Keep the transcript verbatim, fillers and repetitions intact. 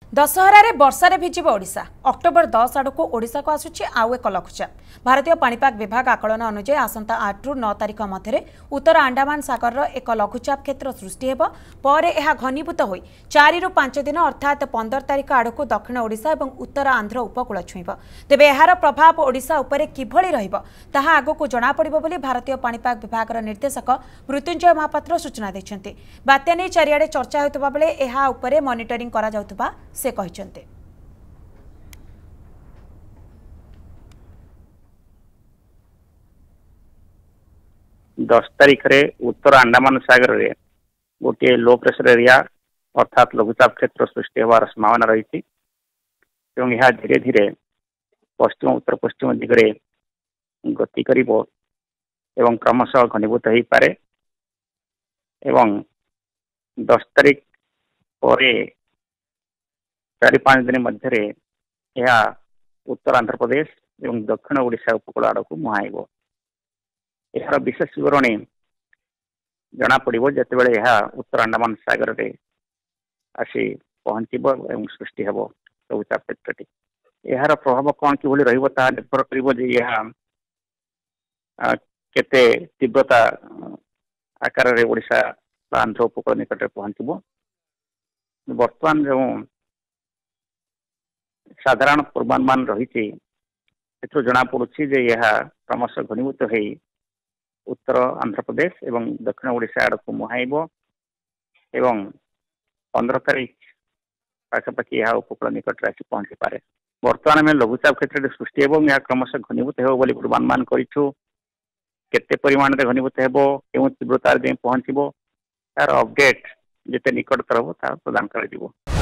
दशहर वर्षा भिजिब Odisha October दस आड़ को ओडिशा को आसुची आउ एक लघुचाप। भारतीय पाणीपाग विभाग आकलन अनुसार आसंता आठ रु नौ तारिख मध्य उत्तर अंडमान सागर एक लघुचाप क्षेत्र सृष्टि हेब पर यह घनीभूत हो चार रु पांच दिन अर्थात पंदर तारिख आड़ को दक्षिण ओडिशा और उत्तर आंध्र उपकूल छुईब। तेबे यार प्रभाव ओडिशा उपरे किभଳି रहिब ताहा आगको जणा पड़िबो बोली भारतीय पाणीपाग विभाग निर्देशक मृत्युंजय महापात्र सूचना दैछन्ते। बात्या नै चारिआडे चर्चा होतबा बेले एहा उपरे मॉनिटरिंग करा जाउतबा से कहते। दस तारिख रे उत्तर अंडमान सागर रे गोटे लो प्रेशर एरिया अर्थात लघुचाप क्षेत्र सृष्टि होवार संभावना रही यह धीरे धीरे पश्चिम उत्तर पश्चिम दिगरे गति करिबो एवं क्रमशः घनीभूत हो पारे एवं दस तारिख परे चार पांच दिन मध्य यह उत्तर आंध्र प्रदेश एवं दक्षिण ओडिशा उपकूल आड़ को मुहाइब। यार विशेष विवरणी जना पड़ो जिते यह उत्तर अंडमान सागर रे आसी पहुंचब एवं सृष्टि हेब लघुचाप क्षेत्रटी। यार प्रभाव कौन कि रहा निर्भर कर केते तीव्रता आकार रे ओडिशा आंध्र उपकूल निकट में पहुंचब। वर्तमान जो साधारण पूर्वानुमान रही जना पड़ी जे यह क्रमशः घनीभूत हो उत्तर आंध्र प्रदेश एवं दक्षिण ओडिशा आड़ को मुहाइब एवं पंद्रह तारिख पाखापाखि यह उपकूल निकट में आसी पहुंची पारे। बर्तमान में लघुचाप क्षेत्र सृष्टि एवं यह क्रमशः घनीभूत हो पूर्वानुमान करूँ। केते परिमाण में घनीभूत हो क्यों तीव्रतार पहुंचब तार अपडेट जिते निकटतर हो प्रदान कर।